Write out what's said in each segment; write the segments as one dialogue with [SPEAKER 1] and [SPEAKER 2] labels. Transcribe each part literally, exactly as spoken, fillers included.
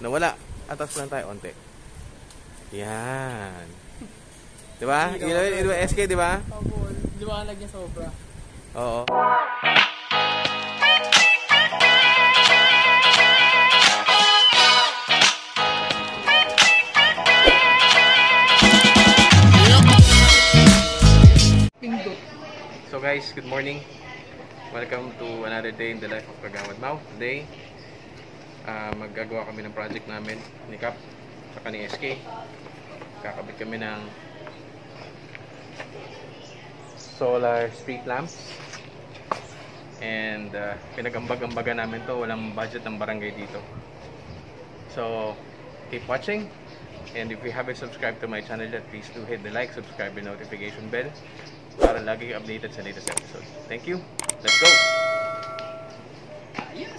[SPEAKER 1] Nawala. Atas lang tayo onte. Yan. Diba? Ilaw yun, ilaw S K, diba?
[SPEAKER 2] Opo, liwanag niya sobra.
[SPEAKER 1] Oo. So guys, good morning. Welcome to another day in the life of Kagawad Mau. Today, uh, maggagawa kami ng project namin ni Cap saka ni S K. Kakabit kami ng solar street lamps. And uh, pinagambag-ambaga namin to. Walang budget ng barangay dito. So, keep watching. And if you haven't subscribed to my channel yet, please do hit the like, subscribe, and notification bell para lagi updated sa latest episode. Thank you. Let's go! Yes!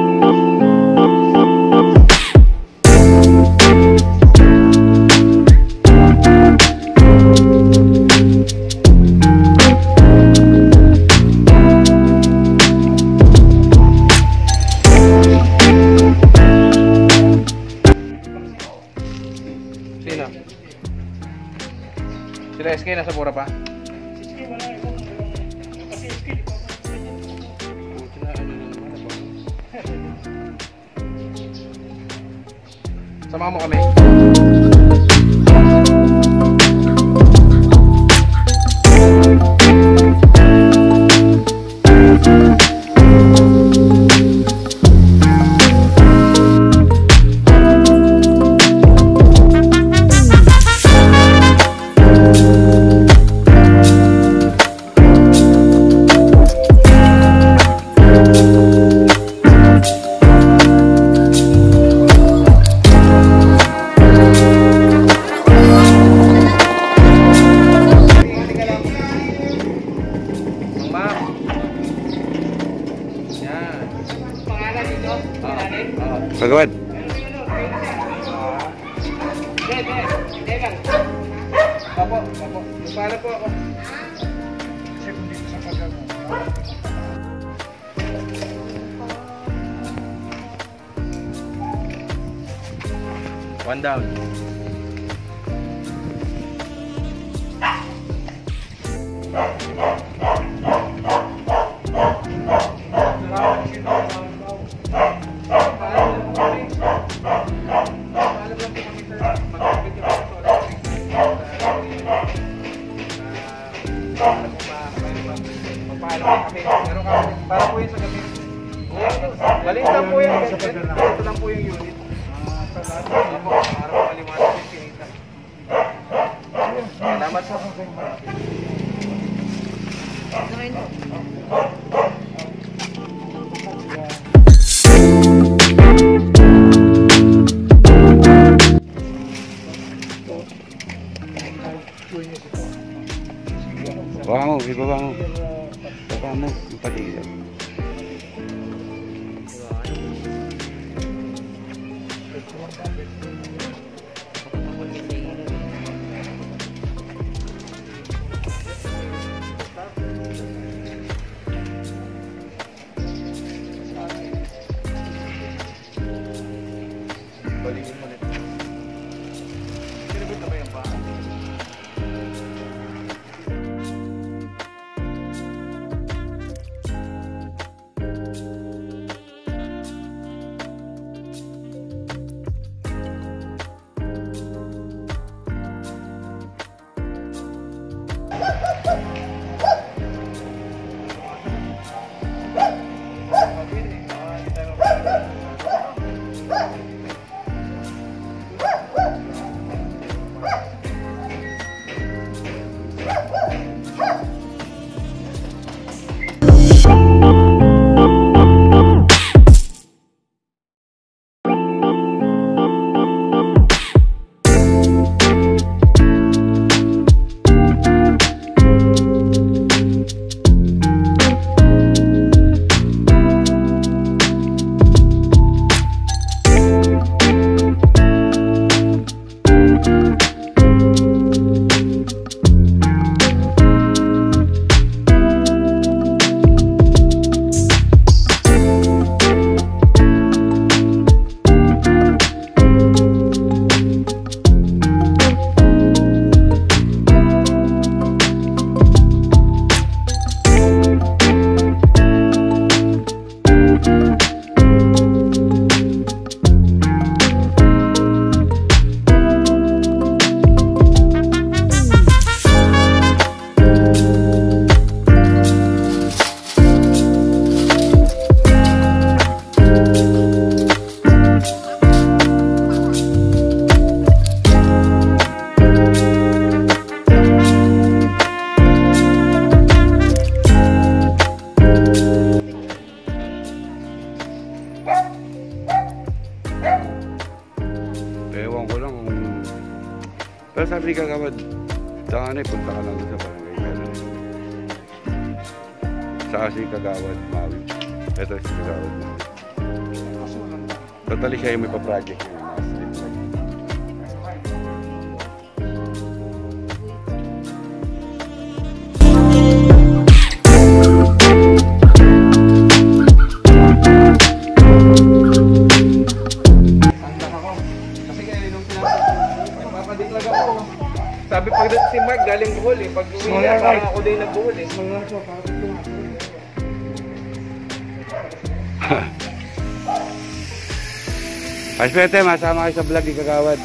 [SPEAKER 1] Sino? Sila S K nasa pura pa? Sama mo kami. Kagawad. Opo, opo. Para po ako. One down. Para po yun sa gabi. Galing lang po yan. Ito lang po yung unit. Para po maliwanag yung kinita. Salamat po.
[SPEAKER 3] Baka mo, ibaba mo. Ibaba mo, ipatigaw.
[SPEAKER 1] Baligin mo nito. Sinabot na ba yung paa?
[SPEAKER 3] Pero sabi ni Kagawad, saan ano eh, punta ka lang sa barangay. Meron eh. Saka si Kagawad, Maui. Ito si Kagawad. Totally siya yung may pa-project niya.
[SPEAKER 1] Sabi pag si Mark galing Bohol eh. Pag uwi niya, parang ako din nag-Bohol eh.
[SPEAKER 3] Aspete, masama kayo sa vlog ni Kagawad.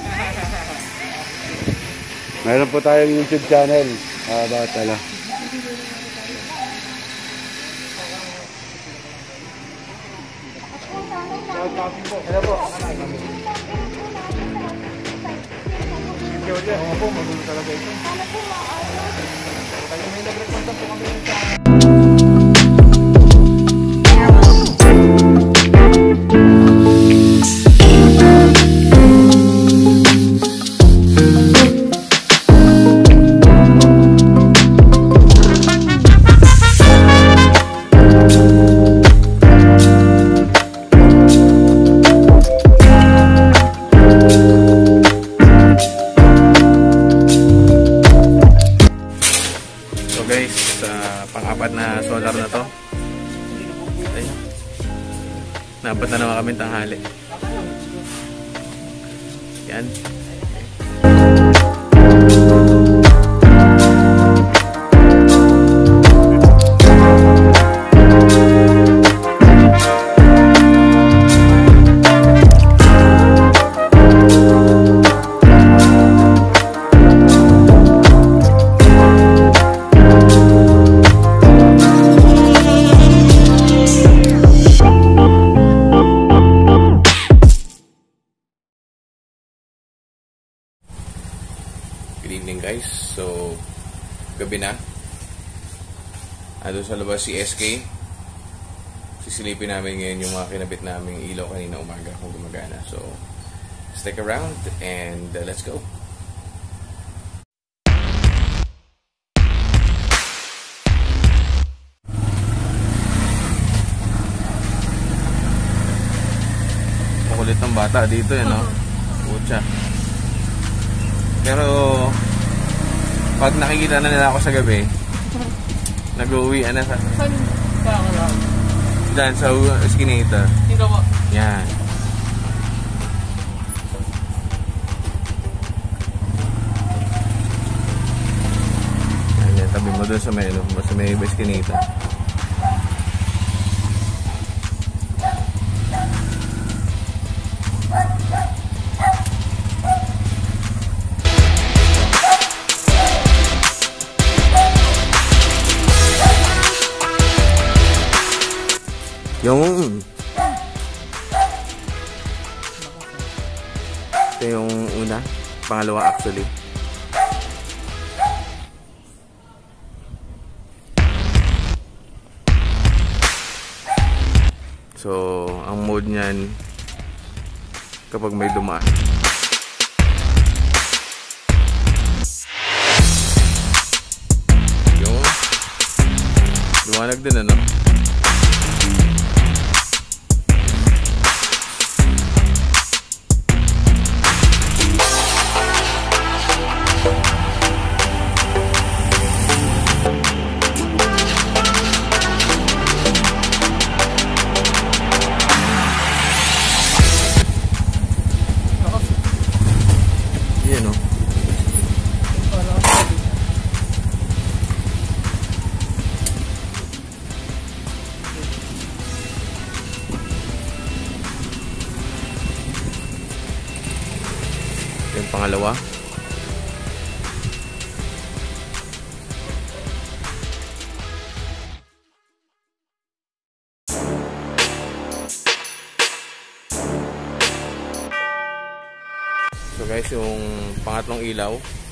[SPEAKER 3] Meron po tayong YouTube channel. Ah, bakit tala?
[SPEAKER 1] Hello po. Oo po, magulo talaga ito. Kaya may nag-recontact po kami sa... pang-apat na solar na to. Ayun. Nabat na naman kami tanghali. Yan. Good evening guys, so gabi na. Ando sa labas si S K. Sisilipin namin ngayon yung mga kinabit naming ilaw kanina umaga kung gumagana. So stick around and uh, let's go. Makulit ng bata dito eh, no? Pucha. Pero pag nakikita na nila ako sa gabi, nag-uwi na sa...
[SPEAKER 2] Saan pa ako lang?
[SPEAKER 1] Diyan sa Eskinita.
[SPEAKER 2] Dito po.
[SPEAKER 1] Yan. Yan, tabi mo doon sa may, sa may Eskinita. Yung ito yung una, pangalawa actually. So, ang mode niyan kapag may dumaan. Yung luwanag din ano. Yung pangalawa. So guys, yung pangatlong ilaw.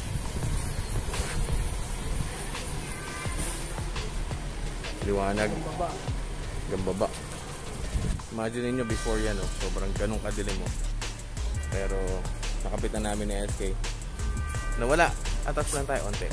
[SPEAKER 1] Liwanag. Gambaba. Imagine niyo before yan, oh, sobrang ganun kadilim mo. Pero nakapit na namin ni S K. Nawala. Attach lang tayo onte.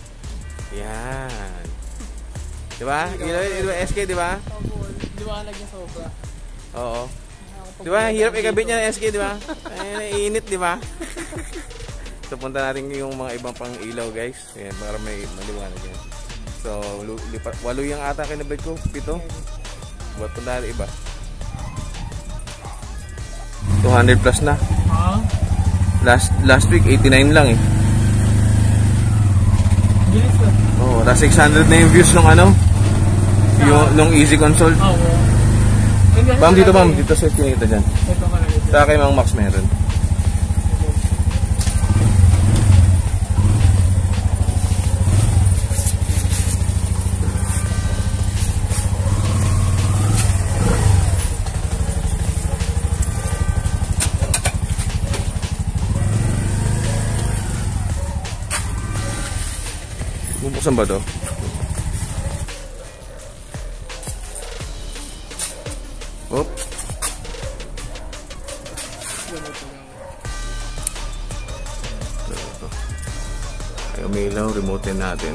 [SPEAKER 1] Yan. Diba? Ilaw, ilaw, S K, diba?
[SPEAKER 2] Liwanag niya sobra.
[SPEAKER 1] Oo. Diba? Hirap ikabit niya ng S K, diba? Ay, naiinit, diba? So, punta natin yung mga ibang pang ilaw, guys. Ayan, para may maliwanag yan. So, lipat, walo yung ata kinabit ko. Pito. Buat punta natin iba. two hundred plus na.
[SPEAKER 2] Ha?
[SPEAKER 1] Last last week, eighty-nine lang eh.
[SPEAKER 2] Bilis na.
[SPEAKER 1] Oh, tapos six hundred na yung views nung ano? Yung nung Easy Console.
[SPEAKER 2] Oo.
[SPEAKER 1] Bam, dito bam. Dito sa kinita dyan.
[SPEAKER 2] Ito ka lang ito.
[SPEAKER 1] Sa kay Mang Max meron. Bubuksan ba to? Op. Ay, umilaw. Remote natin.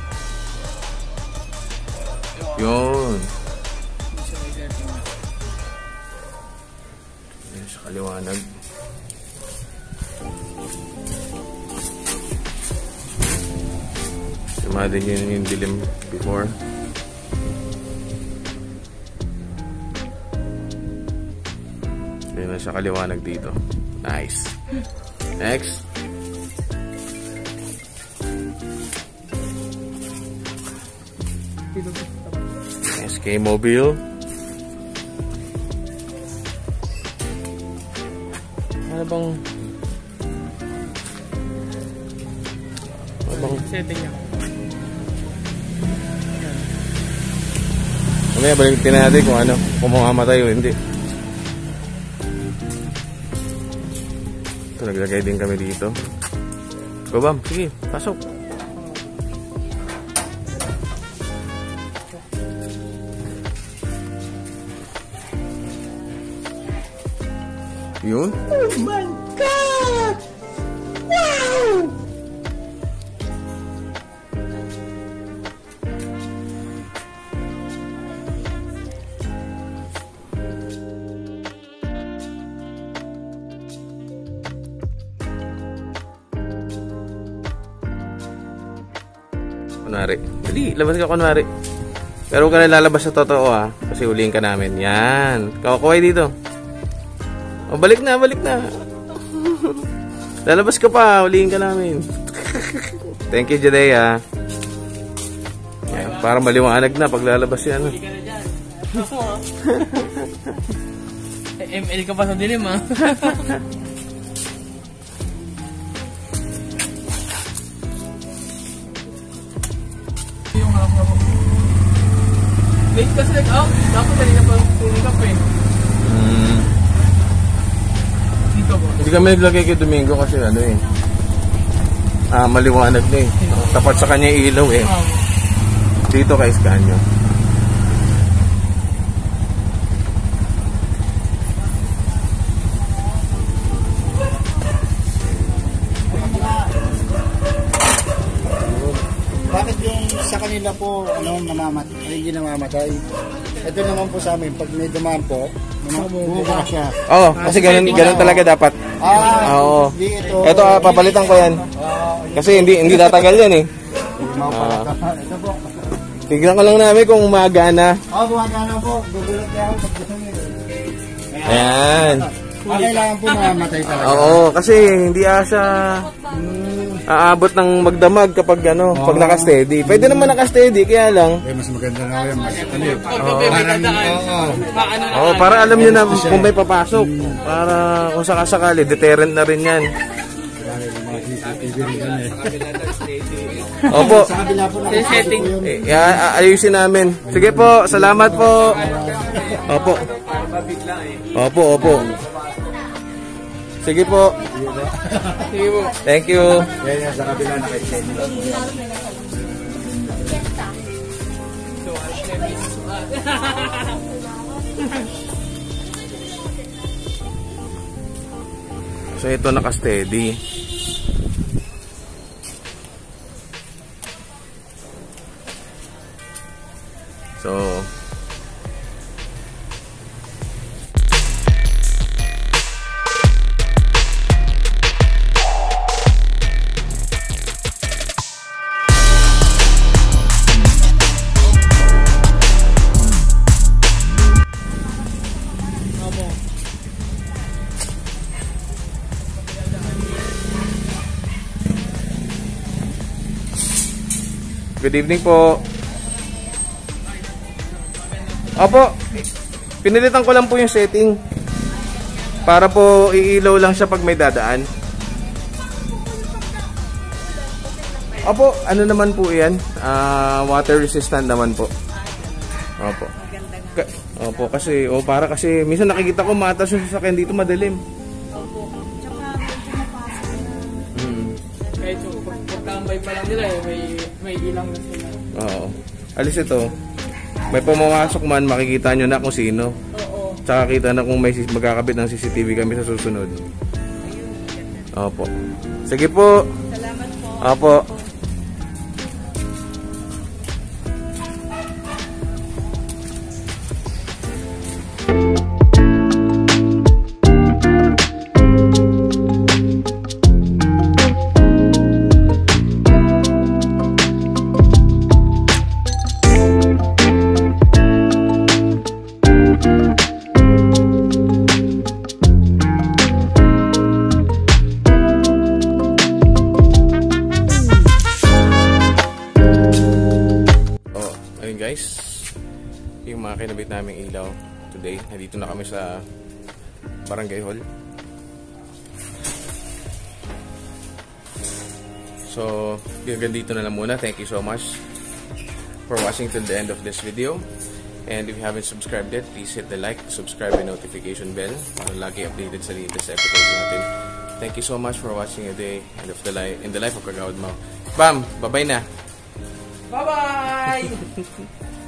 [SPEAKER 1] Yun. Yan sa kaliwanag. Imagine yun yung dilim before. Yun na siya kaliwanag dito. Nice. Next. S K Mobile. Ano bang ano bang
[SPEAKER 2] Setting niya.
[SPEAKER 1] Mamaya balikin natin kung ano, kung mamamatay o hindi. Ito, naglagay din kami dito. Go bam, sige, pasok. Yun?
[SPEAKER 2] Oh my God! Wow!
[SPEAKER 1] Kunwari. Dali, labas ka kunwari. Pero huwag ka na lalabas sa totoo ha. Kasi huliin ka namin. Yan. Kawakuhay dito. O, balik na, balik na. Lalabas ka pa. Huliin ka namin. Thank you, Jadea. Yan, para maliwanag na pag lalabas yan.
[SPEAKER 2] Hindi ka na dyan. M L ka pa sa dilim ha. Yung hapon ako. Late kasi nag-out. Dapat kanina pa tuloy ka pa eh.
[SPEAKER 1] Hmm.
[SPEAKER 2] Dito po.
[SPEAKER 1] Hindi kami naglagay kay Domingo kasi ano eh. Ah, maliwanag na eh. Tapat sa kanya yung ilaw eh.
[SPEAKER 2] Um,
[SPEAKER 1] Dito kay Scanio.
[SPEAKER 3] Bakit yung sa kanila po ano, namamatay, hindi namamatay? Ito naman po sa amin, pag may dumaan po, bumuka siya.
[SPEAKER 1] Oo, oh, kasi ganun, ganun talaga dapat.
[SPEAKER 3] Ah,
[SPEAKER 1] Oo.
[SPEAKER 3] hindi ito.
[SPEAKER 1] Ito, ah, papalitan ko yan.
[SPEAKER 3] Ah,
[SPEAKER 1] Kasi hindi hindi tatagal yan eh.
[SPEAKER 3] hindi mapalata. Ito po.
[SPEAKER 1] Tignan ko lang namin kung magana.
[SPEAKER 3] Ah, gumagana po. Gugulat niya ako pag gusto niyo.
[SPEAKER 1] Ayan.
[SPEAKER 3] Ah, kailangan po mamamatay talaga.
[SPEAKER 1] Oo, kasi hindi asa aabot ng magdamag kapag ano, pag naka-steady. Pwede naman naka-steady, kaya lang.
[SPEAKER 3] Eh, mas maganda na yan. Mas ano yun.
[SPEAKER 2] Parang,
[SPEAKER 3] Oo.
[SPEAKER 2] paano na
[SPEAKER 1] Oh, para alam niyo na kung may papasok. Para kung sakasakali, deterrent na rin yan. Opo.
[SPEAKER 3] Sa kabila po na
[SPEAKER 2] setting.
[SPEAKER 1] Eh, ya- ayusin namin. Sige po, salamat po. Opo. Opo, opo. Sige po.
[SPEAKER 2] Sige po.
[SPEAKER 1] Thank you.
[SPEAKER 3] Yan yan, sa kabila na kay Jenny.
[SPEAKER 1] So ito naka-steady. So, good evening po. Opo, pinilitan ko lang po yung setting para po iilaw lang siya pag may dadaan. Opo, ano naman po yan? Uh, water resistant naman po. Opo. Ka Opo, kasi, o para kasi, minsan nakikita ko matas yung sasakyan dito madilim.
[SPEAKER 4] Opo. Tsaka medyo mapasok na.
[SPEAKER 1] Hmm.
[SPEAKER 2] Kahit yung pagkambay pa lang nila eh, may, may ilang na sila.
[SPEAKER 1] Oo. Alis ito. May pumamasok man, makikita nyo na kung sino.
[SPEAKER 4] Oo.
[SPEAKER 1] Tsaka kita na kung may sis- magkakabit ng C C T V kami sa susunod. Opo. Sige po.
[SPEAKER 4] Salamat po.
[SPEAKER 1] Opo. Guys, yung mga kinabit naming ilaw today, nandito na kami sa Barangay Hall. So, hanggang dito na lang muna. Thank you so much for watching till the end of this video. And if you haven't subscribed yet, please hit the like, subscribe, and notification bell para lagi updated sa latest episode natin. Thank you so much for watching a day and of the life, in the life of Kagawad Mau. Bam! Bye-bye na!
[SPEAKER 2] Bye-bye!